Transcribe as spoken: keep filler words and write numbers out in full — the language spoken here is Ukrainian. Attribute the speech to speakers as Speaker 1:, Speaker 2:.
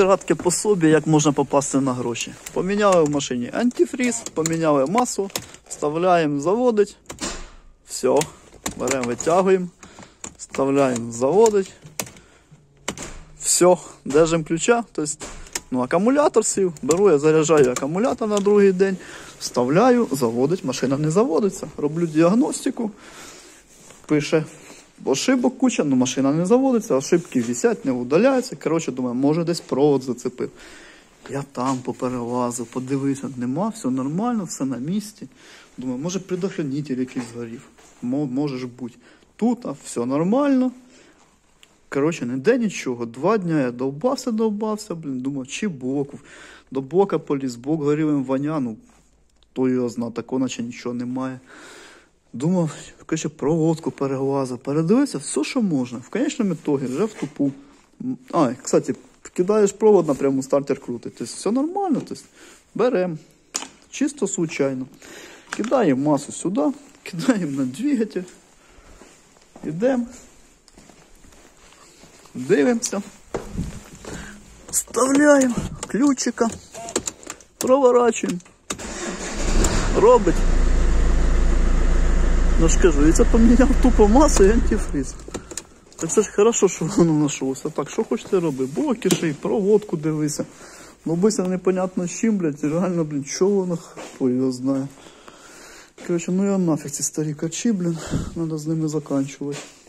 Speaker 1: Кратке пособі, як можна попасти на гроші. Поміняли в машині антифріз, поміняли масу, вставляємо, заводить. Все, беремо, витягуємо, вставляємо, заводить. Все, держимо ключа. Тобто, ну, акумулятор сів, беру, я заряджаю акумулятор на другий день, вставляю, заводить, машина не заводиться. Роблю діагностику, пише ошибок куча, але машина не заводиться, ошибки висять, не удаляються. Коротше, думаю, може десь провод зацепив. Я там поперелазив, подивився, нема, все нормально, все на місці. Думаю, може предохранитель якийсь згорів, може ж бути. Тут, а все нормально. Коротше, ніде нічого. Два дня я довбався, довбався, блін, думав, чи бок. До бока поліз, бок горілим воня, ну, то його зна, такого наче нічого немає. Думав, коротше, проводку перелазив, передивився, все, що можна. В конечному ітогі, вже в тупу. А, кстати, кидаєш провод, напряму стартер крутить. Тобто, все нормально, тобто, беремо. Чисто случайно. Кидаємо масу сюди, кидаємо на двигатель. Йдемо. Дивимося. Вставляємо ключика. Проворачуємо. Робить. Ну ж кажу, і це поміняв тупо масу і антифриз. Так це ж хорошо, що воно знайшлося. Так, що хочете робити? Боки ший, проводку дивися. Ну бися непонятно з чим, блядь, реально, блін, що воно, хто його знає. Короче, ну я нафіг ці старі качі, блін, треба з ними заканчувати.